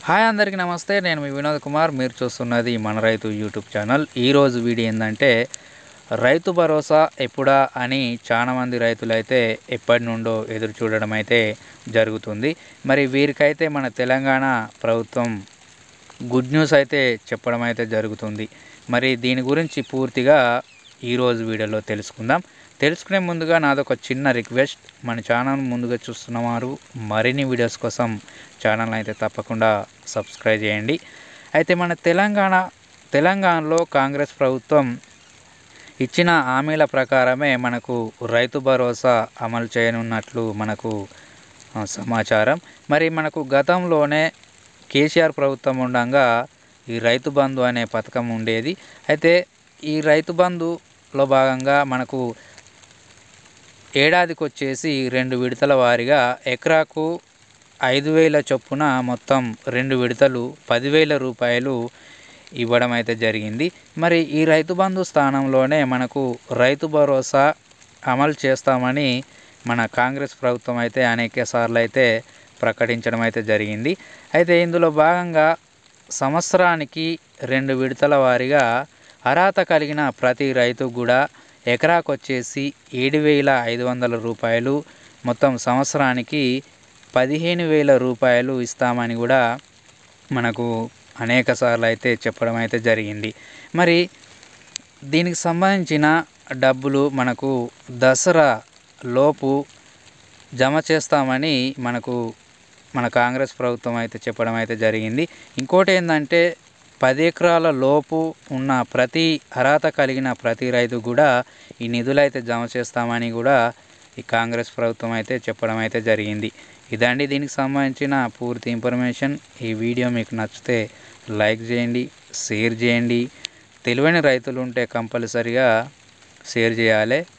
Hi అందరికీ నమస్తే. నేను మీ వినోద్ కుమార్. మీరు చూస్తున్నది మన రైతు యూట్యూబ్ ఛానల్. ఈరోజు వీడియో ఏంటంటే రైతు భరోసా ఎప్పుడా అని చాలామంది రైతులైతే ఎప్పటి నుండో ఎదురు చూడడం అయితే జరుగుతుంది. మరి వీరికైతే మన తెలంగాణ ప్రభుత్వం గుడ్ న్యూస్ అయితే చెప్పడం అయితే జరుగుతుంది. మరి దీని గురించి పూర్తిగా ఈరోజు వీడియోలో తెలుసుకుందాం. తెలుసుకునే ముందుగా నాదొక చిన్న రిక్వెస్ట్, మన ఛానల్ ముందుగా చూస్తున్నవారు మరిన్ని వీడియోస్ కోసం ఛానల్ అయితే తప్పకుండా సబ్స్క్రైబ్ చేయండి. అయితే మన తెలంగాణలో కాంగ్రెస్ ప్రభుత్వం ఇచ్చిన హామీల ప్రకారమే మనకు రైతు భరోసా అమలు చేయనున్నట్లు మనకు సమాచారం. మరి మనకు గతంలోనే కేసీఆర్ ప్రభుత్వం ఉండగా ఈ రైతు బంధు అనే పథకం ఉండేది. అయితే ఈ రైతు బంధులో భాగంగా మనకు ఏడాదికి వచ్చేసి 2 విడతల వారీగా ఎకరాకు 5,000 చొప్పున మొత్తం 2 విడతలు 10,000 రూపాయలు ఇవ్వడం అయితే జరిగింది. మరి ఈ రైతు బంధు స్థానంలోనే మనకు రైతు భరోసా అమలు చేస్తామని మన కాంగ్రెస్ ప్రభుత్వం అయితే అనేక సార్లు అయితే ప్రకటించడం అయితే జరిగింది. అయితే ఇందులో భాగంగా సంవత్సరానికి 2 విడతల వారీగా అర్హత కలిగిన ప్రతి రైతు కూడా ఎకరాకు వచ్చేసి 7,500 రూపాయలు, మొత్తం సంవత్సరానికి 15,000 రూపాయలు ఇస్తామని కూడా మనకు అనేక సార్లు అయితే చెప్పడం అయితే జరిగింది. మరి దీనికి సంబంధించిన డబ్బులు మనకు దసరా లోపు జమ చేస్తామని మన కాంగ్రెస్ ప్రభుత్వం అయితే చెప్పడం అయితే జరిగింది. ఇంకోటి ఏంటంటే 10 ఎకరాల లోపు ఉన్న ప్రతి అర్హత కలిగిన ప్రతి రైతు కూడా ఈ నిధులు అయితే జమ చేస్తామని కూడా ఈ కాంగ్రెస్ ప్రభుత్వం అయితే చెప్పడం అయితే జరిగింది. ఇదండి దీనికి సంబంధించిన పూర్తి ఇన్ఫర్మేషన్. ఈ వీడియో మీకు నచ్చితే లైక్ చేయండి, షేర్ చేయండి. తెలివైన రైతులు ఉంటే కంపల్సరిగా షేర్ చేయాలి.